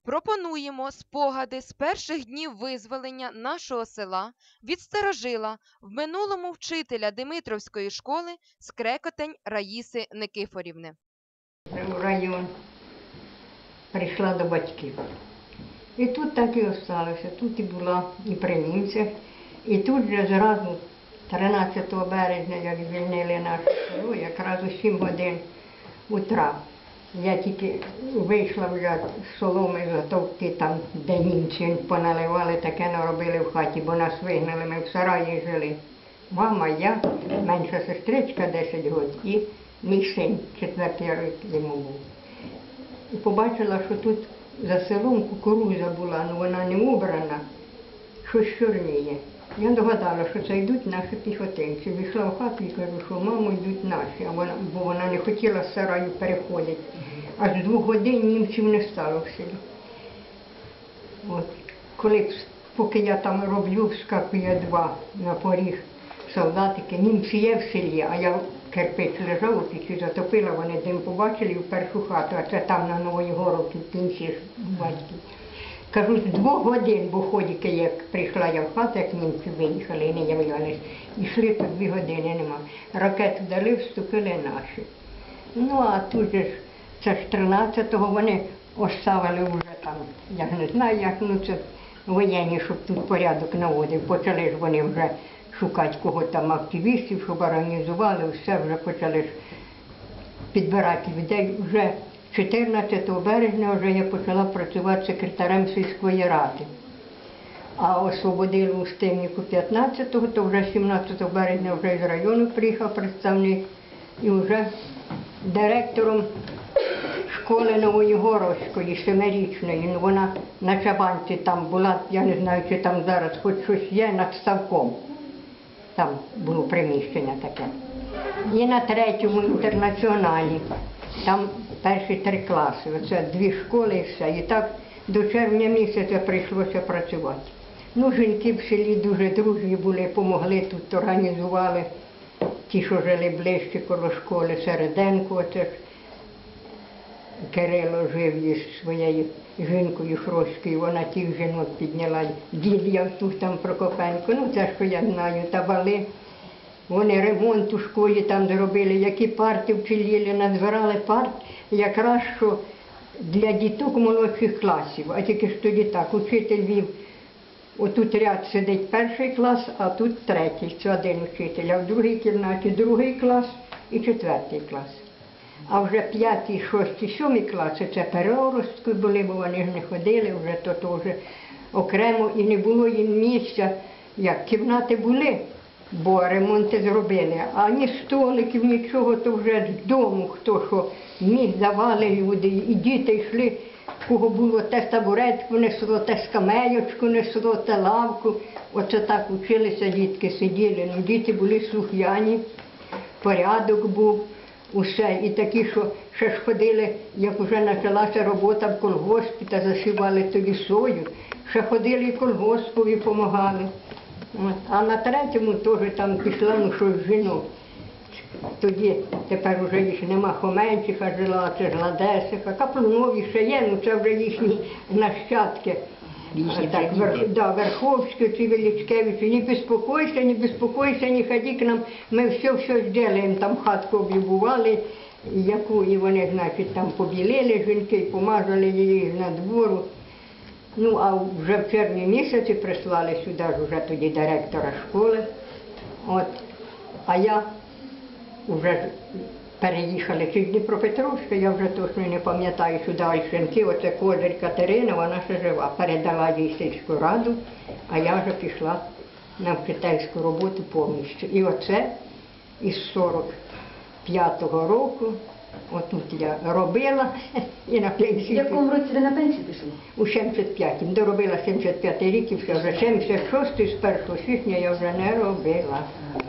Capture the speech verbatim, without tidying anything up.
пропонуємо спогади з перших днів визволення нашого села від старожила, в минулому вчителя Димитровської школи Скрекотень Раїси Никифорівни. В район прийшла до батьків. І тут так і залишилася. Тут і була, і при німцях. І тут же зразу тринадцятого березня, як звільнили наше село, якраз у сім годин утра. Я тільки вийшла вже з соломи затовкти там, де німці поналивали, таке наробили в хаті, бо нас вигнали, ми в сараї жили. Мама, я, менша сестричка десять років і мій син, четвертий рік йому був. І побачила, що тут за селом кукурудза була, але вона не убрана, щось чорніє. Я догадала, що це йдуть наші піхотинці. Вийшла в хату і кажу, що мамо, йдуть наші, а вона, бо вона не хотіла з сараю переходити. Аж з двох годин німців не стало в селі. От. Коли, поки я там роблю, вскакує два на поріг солдатики, німці є в селі, а я кирпич лежав у печі, затопила, вони дим побачили в першу хату, а це там на Нової Горовці в кінці батьки. Кажу, з двох годин, бо ходіки, як прийшла я в хату, як німці виїхали і не являлись. Ішли тут дві години, нема. Ракету дали, вступили наші. Ну, а тут же ж, це ж тринадцятого вони оставили вже там, я не знаю як, ну це воєнні, щоб тут порядок наводив. Почали ж вони вже шукати кого там активістів, щоб організували, все вже почали ж підбирати людей. Вже чотирнадцятого березня вже я почала працювати секретарем сільської ради. А освободили у Стивнику п'ятнадцятого, то вже сімнадцятого березня вже з району приїхав представник і вже директором школи Нової Горовської, семирічної. Ну, вона на Чабанці там була, я не знаю, чи там зараз хоч щось є, над ставком. Там було приміщення таке. І на третьому інтернаціоналі. Там перші три класи, оце дві школи і все. І так до червня місяця прийшлося працювати. Ну, жінки в селі дуже дружні були, допомогли тут, організували ті, що жили ближче коло школи, Середенко, оце ж Кирило жив із своєю жінкою Хроською, вона тих жінок підняла, дід Явтух там Прокопенко, ну це що я знаю, та вали. Вони ремонт у школі там зробили, які парти вчиліли, надзбирали парт, якраз що для діток молодших класів. А тільки ж тоді так, учитель вів, отут ряд сидить перший клас, а тут третій, це один учитель, а в другій кімнаті другий клас і четвертий клас. А вже п'ятий, шостий, сьомий класи, це переростки були, бо вони ж не ходили, вже то, то вже окремо, і не було їм місця, як кімнати були. Бо ремонти зробили, а ні столиків, нічого, то вже з дому, хто що міг, давали люди, і діти йшли, кого було те табуретку несло, те скамеєчку несло, те лавку. Оце так вчилися дітки, сиділи, ну діти були слухняні, порядок був, усе. І такі, що ще ж ходили, як вже почалася робота в колгоспі, та засівали тоді сою, ще ходили і колгоспові допомагали. От. А на третьому теж там пішла, ну щось жінок. Тоді тепер вже їх нема, Хоменчиха жила, це ж Ладесиха, Каплунові ще є, ну це вже їхні нащадки. Їхні так, вер, да, Верховські чи Величкевичі, не безпокойся, не безпокойся, не ходи к нам, ми все-все зробимо, там хатку облюбували, яку і вони, значить, там побілили жінки, помазали її на двору. Ну, а вже в червні місяці прислали сюди вже тоді директора школи. От. А я вже переїхали чи Дніпропетровська, я вже точно не пам'ятаю, сюди Альшинки, оце Козир Катерина, вона ще жива. Передала їй сільську раду, а я вже пішла на вчительську роботу повністю. І оце із сорок п'ятого року, отут я робила і на пенсію. В якому році ви на пенсію пішли? У сімдесят п'ятому. Доробила сімдесят п'ятий рік і все, вже сімдесят шостий, з першого січня я вже не робила.